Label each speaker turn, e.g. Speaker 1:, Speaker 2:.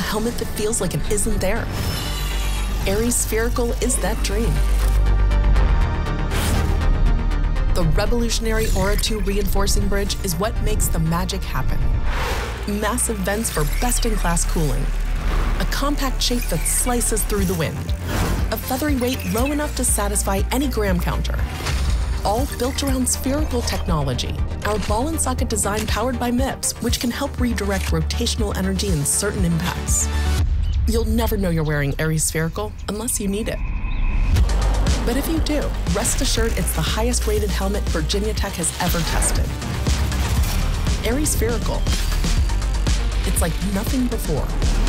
Speaker 1: helmet that feels like it isn't there. Aries Spherical is that dream. The revolutionary Aura 2 reinforcing bridge is what makes the magic happen. Massive vents for best-in-class cooling. A compact shape that slices through the wind. A feathery weight low enough to satisfy any gram counter. All built around spherical technology. Our ball and socket design powered by MIPS, which can help redirect rotational energy in certain impacts. You'll never know you're wearing Aries Spherical unless you need it. But if you do, rest assured it's the highest rated helmet Virginia Tech has ever tested. Aries Spherical. It's like nothing before.